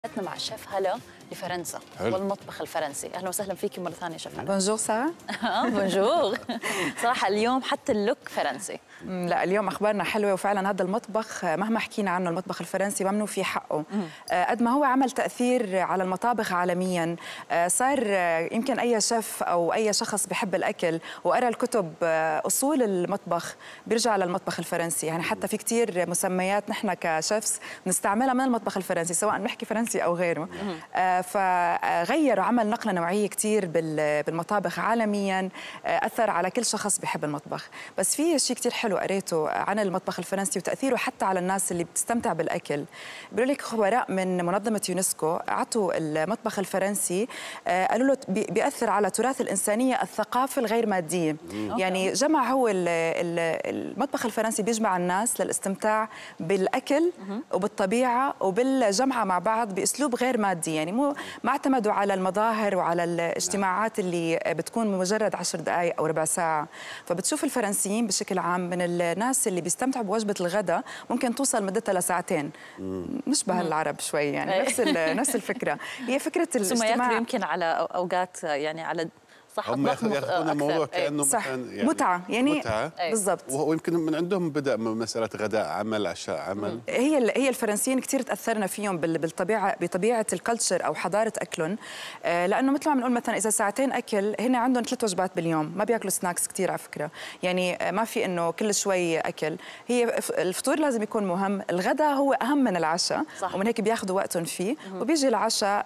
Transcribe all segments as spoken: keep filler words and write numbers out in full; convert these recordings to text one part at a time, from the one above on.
مع الشيف هلا لفرنسا والمطبخ الفرنسي. اهلا وسهلا فيكي مره ثانيه شيف هلا. بونجور ساره. بونجور. صراحه اليوم حتى اللوك فرنسي. لا اليوم اخبارنا حلوه، وفعلا هذا المطبخ مهما حكينا عنه المطبخ الفرنسي ممنوع في حقه. قد ما هو عمل تاثير على المطابخ عالميا، صار يمكن اي شيف او اي شخص بحب الاكل وقرا الكتب اصول المطبخ بيرجع للمطبخ الفرنسي. يعني حتى في كثير مسميات نحن كشيفs بنستعملها من المطبخ الفرنسي سواء بنحكي فرنسي او غيره. فغيروا عمل نقله نوعيه كثير بالمطابخ عالميا، اثر على كل شخص بحب المطبخ. بس في شيء كثير حلو قريته عن المطبخ الفرنسي وتاثيره حتى على الناس اللي بتستمتع بالاكل. بيقولوا لك خبراء من منظمه يونسكو اعطوا المطبخ الفرنسي، قالوا له بياثر على تراث الانسانيه الثقافه الغير ماديه. يعني جمع هو المطبخ الفرنسي بيجمع الناس للاستمتاع بالاكل وبالطبيعه وبالجمعه مع بعض باسلوب غير مادي. يعني مو ما اعتمدوا على المظاهر وعلى الاجتماعات اللي بتكون مجرد عشر دقائق او ربع ساعه. فبتشوف الفرنسيين بشكل عام من الناس اللي بيستمتعوا بوجبه الغداء ممكن توصل مدتها لساعتين. نشبه العرب شوي، يعني نفس نفس الفكره. هي فكره الاجتماع يمكن على اوقات، يعني على صح هم ياخذون الموضوع كانه صح. يعني متعه، يعني متعه بالضبط. ويمكن من عندهم بدا مساله غداء عمل عشاء عمل. هي هي الفرنسيين كثير تاثرنا فيهم بالطبيعه بطبيعه الكلتشر او حضاره اكلهم، لانه مثل ما بنقول مثلا اذا ساعتين اكل هن عندهم ثلاث وجبات باليوم، ما بياكلوا سناكس كثير على فكره. يعني ما في انه كل شوي اكل. هي الفطور لازم يكون مهم، الغداء هو اهم من العشاء، ومن هيك بياخذوا وقتهم فيه، وبيجي العشاء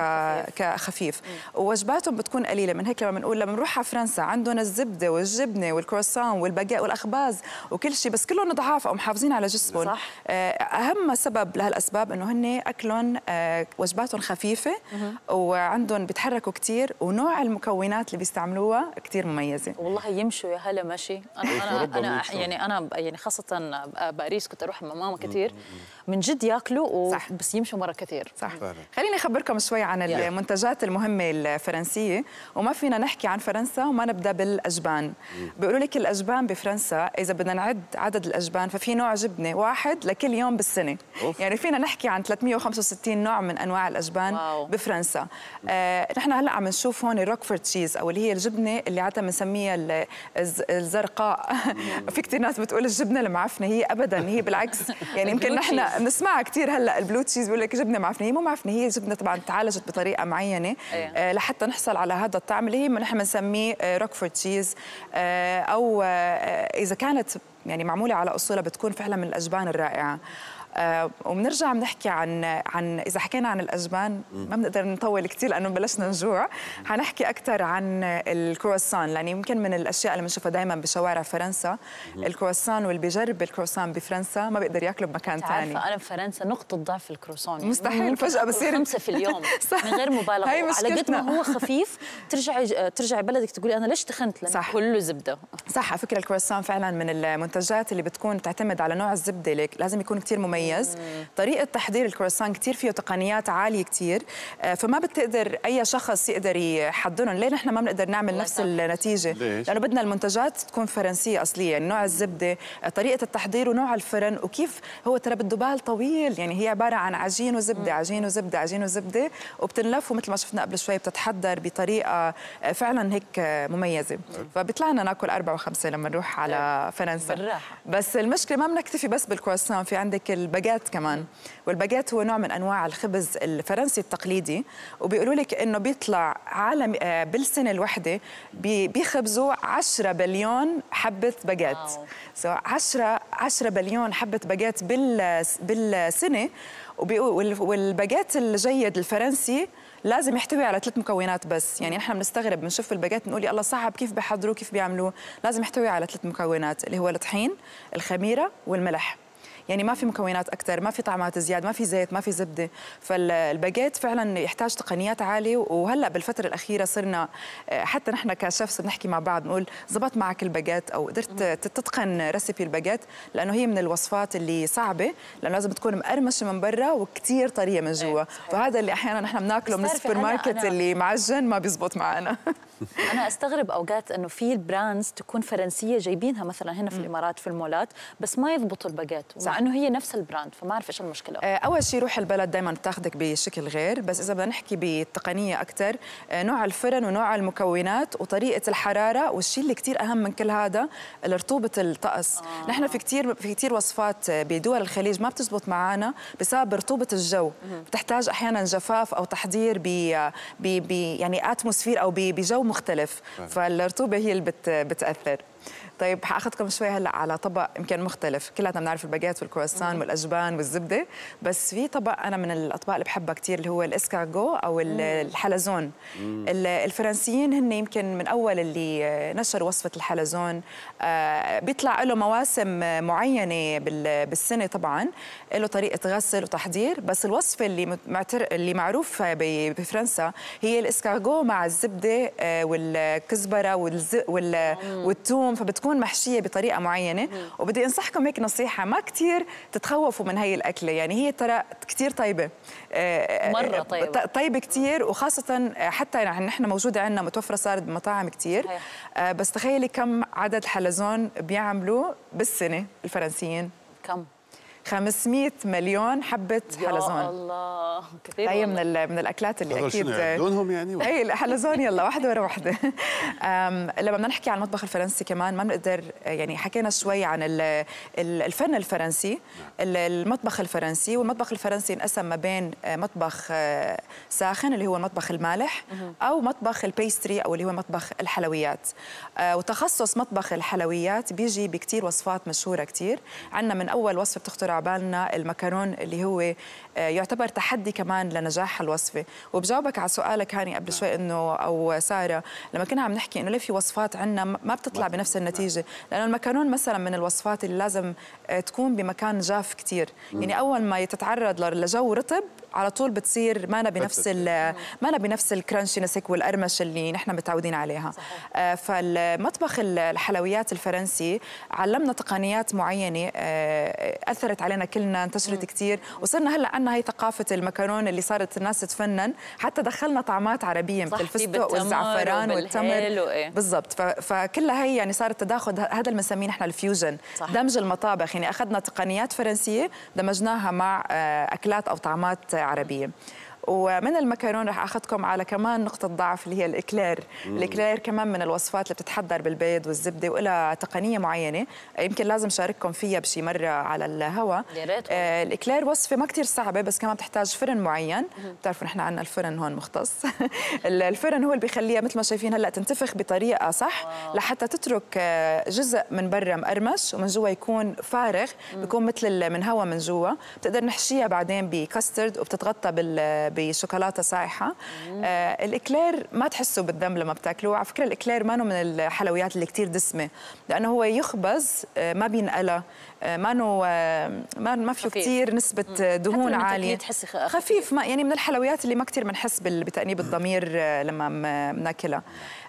كخفيف، ووجباتهم بتكون قليله. من هيك لما بنقول لما بنروح على فرنسا عندهم الزبده والجبنه والكروسان والباجيت والاخباز وكل شيء، بس كلهم ضعاف او محافظين على جسمهم. صح. اهم سبب لهالاسباب انه هن اكلهم وجباتهم خفيفه وعندهم بيتحركوا كثير، ونوع المكونات اللي بيستعملوها كثير مميزه. والله يمشوا يا هلا ماشي. انا انا انا يعني انا يعني خاصه باريس كنت اروح مع ماما كثير، من جد ياكلوا بس يمشوا مره كثير. صح. خليني اخبركم شوي عن المنتجات المهمه الفرنسيه، وما فينا نحكي عن فرنسا وما نبدا بالاجبان. بيقولوا لك الاجبان بفرنسا اذا بدنا نعد عدد الاجبان ففي نوع جبنه واحد لكل يوم بالسنه. أوف. يعني فينا نحكي عن ثلاثمئة وخمسة وستين نوع من انواع الاجبان. واو. بفرنسا. آه، نحن هلا عم نشوف هون الروكفورد تشيز او اللي هي الجبنه اللي عاده بنسميها الزرقاء. في كثير ناس بتقول الجبنه المعفنه، هي ابدا، هي بالعكس. يعني يمكن نحن بنسمعها كثير هلا البلو تشيز بيقول لك جبنه معفنه، هي مو معفنه، هي جبنه طبعا تعالجت بطريقه معينه آه لحتى نحصل على هذا الطعم اللي هي نحن بنسميه روكفورد تشيز. او اذا كانت يعني معموله على اصولها بتكون فعلا من الاجبان الرائعه. آه وبنرجع بنحكي عن عن اذا حكينا عن الاجبان ما بنقدر نطول كثير لانه بلشنا نجوع. حنحكي اكثر عن الكرواسون، لان يمكن من الاشياء اللي بنشوفها دائما بشوارع فرنسا الكرواسون، واللي بيجرب الكرواسون بفرنسا ما بيقدر ياكله بمكان ثاني. عارفه انا بفرنسا نقطه ضعف الكرواسون، يعني مستحيل فجاه بصير خمسه في اليوم. من غير مبالغه. على قد ما هو خفيف ترجعي ترجعي بلدك تقولي انا ليش تخنت، لانه صح. كله زبده. صح. على فكره الكرواسون فعلا من المنتجات اللي بتكون تعتمد على نوع الزبده، لك لازم يكون كثير مميز. طريقة تحضير الكرواسون كثير فيه تقنيات عالية كثير، فما بتقدر أي شخص يقدر يحضرهم. ليه نحن ما بنقدر نعمل نفس النتيجة؟ ليش؟ لأنه بدنا المنتجات تكون فرنسية أصلية، يعني نوع الزبدة، طريقة التحضير، ونوع الفرن، وكيف هو ترى بده بال طويل. يعني هي عبارة عن عجين وزبدة، عجين وزبدة، عجين وزبدة، وبتنلف ومثل ما شفنا قبل شوي بتتحضر بطريقة فعلا هيك مميزة. فبيطلعنا ناكل أربعة وخمسة لما نروح على فرنسا بالراحة. بس المشكلة ما بنكتفي بس بالكرواسون، في عندك الباجيت كمان. والباجيت هو نوع من انواع الخبز الفرنسي التقليدي، وبيقولوا لك انه بيطلع عالم بالسنه الواحده بيخبزوا عشرة بليون حبه باجيت. سو عشرة عشرة بليون حبه باجيت بالسنه. والباجيت الجيد الفرنسي لازم يحتوي على ثلاث مكونات بس. يعني نحن بنستغرب بنشوف الباجيت بنقول يا الله صعب كيف بيحضروه كيف بيعملوه. لازم يحتوي على ثلاث مكونات اللي هو الطحين، الخميره، والملح. يعني ما في مكونات اكثر، ما في طعمات زياده، ما في زيت، ما في زبده. فالباجيت فعلا يحتاج تقنيات عاليه. وهلا بالفتره الاخيره صرنا حتى نحن كشيفs بنحكي مع بعض نقول زبط معك الباجيت او قدرت تتقن ريسيبي الباجيت، لانه هي من الوصفات اللي صعبه، لانه لازم تكون مقرمشه من برا وكثير طريه من جوا. فهذا اللي احيانا نحن بناكله من السوبر ماركت اللي معجن ما بيزبط معنا. انا استغرب اوقات انه في البراندز تكون فرنسيه جايبينها مثلا هنا في الامارات في المولات بس ما يضبطوا الباجيت مع انه هي نفس البراند، فما اعرف ايش المشكله. اول شيء روح البلد دائما بتاخذك بشكل غير، بس اذا بدنا نحكي بالتقنيه اكثر نوع الفرن ونوع المكونات وطريقه الحراره، والشيء اللي كثير اهم من كل هذا رطوبه الطقس. آه. نحن في كثير في كثير وصفات بدول الخليج ما بتزبط معنا بسبب رطوبه الجو، بتحتاج احيانا جفاف او تحضير ب ب يعني اتموسفير او بجو مختلف، فالرطوبه هي اللي بت بتاثر. طيب حاخذكم شوي هلا على طبق يمكن مختلف، كلنا بنعرف الباجيت والكرواسون والاجبان والزبده، بس في طبق انا من الاطباق اللي بحبها كثير اللي هو الاسكارجو او الحلزون. الفرنسيين هن يمكن من اول اللي نشروا وصفه الحلزون. بيطلع له مواسم معينه بالسنه، طبعا له طريقه غسل وتحضير، بس الوصفه اللي معتر... اللي معروفه بفرنسا هي الاسكارجو مع الزبده والكزبره والز... وال... والثوم، فبتكون محشيه بطريقه معينه. وبدي انصحكم هيك نصيحه، ما كثير تتخوفوا من هي الاكله، يعني هي ترى كثير طيبه، مره طيبه طيبه كثير، وخاصه حتى يعني نحن موجوده عندنا متوفره صارت بمطاعم كثير. بس تخيلي كم عدد حلزون بيعملوا بالسنه الفرنسيين؟ كم؟ خمسمئة مليون حبة حلزون. يا الله كثير. هي من من الاكلات اللي اكيد لونهم يعني اي الحلزون يلا واحده ورا واحده. لما بدنا نحكي عن المطبخ الفرنسي كمان ما بنقدر، يعني حكينا شوي عن الفن الفرنسي، المطبخ الفرنسي، والمطبخ الفرنسي انقسم ما بين مطبخ ساخن اللي هو المطبخ المالح او مطبخ البيستري او اللي هو مطبخ الحلويات. وتخصص مطبخ الحلويات بيجي بكثير وصفات مشهوره كثير. عندنا من اول وصفه بتخطر بالنا المكرون اللي هو يعتبر تحدي كمان لنجاح الوصفه. وبجاوبك على سؤالك هاني قبل شوي انه او ساره لما كنا عم نحكي انه ليه في وصفات عندنا ما بتطلع بنفس النتيجه، لانه المكرون مثلا من الوصفات اللي لازم تكون بمكان جاف كثير، يعني اول ما تتعرض لجو رطب على طول بتصير ما بنفس ما بنفس الكرانشينس والقرمش اللي نحن متعودين عليها. آه فالمطبخ الحلويات الفرنسي علمنا تقنيات معينه آه اثرت علينا كلنا، انتشرت كثير، وصرنا هلا عندنا هي ثقافه المكرون اللي صارت الناس تتفنن، حتى دخلنا طعمات عربيه مثل الفستق والزعفران والتمر. بالضبط، فكلها هي يعني صارت تداخل، هذا اللي بنسميه نحن الفيوجن، دمج المطابخ، يعني اخذنا تقنيات فرنسيه دمجناها مع آه اكلات او طعمات عربيه. ومن المكرون رح اخذكم على كمان نقطه ضعف اللي هي الاكلير. الاكلير كمان من الوصفات اللي بتتحضر بالبيض والزبده ولها تقنيه معينه، يمكن لازم شارككم فيها بشي مره على الهواء. يا ريت. آه الاكلير وصفه ما كثير صعبه، بس كمان بتحتاج فرن معين. بتعرفوا نحن عندنا الفرن هون مختص. الفرن هو اللي بيخليها مثل ما شايفين هلا تنتفخ بطريقه صح. واو. لحتى تترك جزء من برا مقرمش ومن جوا يكون فارغ، بيكون مثل من هوا من جوا. بتقدر نحشيها بعدين بكاسترد وبتتغطى بال بشوكولاته سايحه. آه الاكلير ما تحسوا بالدم لما بتاكلوه، على فكره الاكلير ما من الحلويات اللي كثير دسمه، لانه هو يخبز آه ما بينقلى، آه ما نو آه ما ما فيه كثير نسبه دهون عاليه، تحسي خفيف، ما يعني من الحلويات اللي ما كثير بنحس بتأنيب الضمير آه لما بناكلها.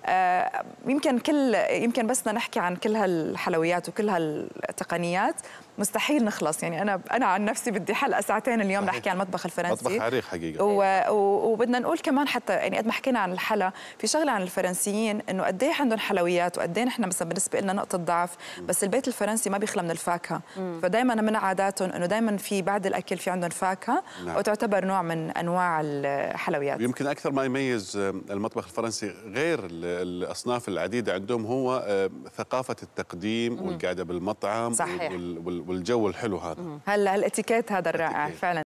آه يمكن كل يمكن بس بدنا نحكي عن كل هالحلويات وكل هالتقنيات مستحيل نخلص، يعني انا انا عن نفسي بدي حلقه ساعتين اليوم نحكي عن المطبخ الفرنسي، مطبخ عريق حقيقه. و... و... وبدنا نقول كمان حتى يعني قد ما حكينا عن الحلا، في شغله عن الفرنسيين انه قد ايه عندهم حلويات وقد ايه نحن مثلا بالنسبه لنا نقطه ضعف، بس البيت الفرنسي ما بيخلى من الفاكهه، فدائما من عاداتهم انه دائما في بعد الاكل في عندهم فاكهه. نعم. وتعتبر نوع من انواع الحلويات. يمكن اكثر ما يميز المطبخ الفرنسي غير الاصناف العديده عندهم هو ثقافه التقديم والقعده بالمطعم. صحيح. والجو الحلو هذا. هلا الاتيكيت هذا الرائع فعلا.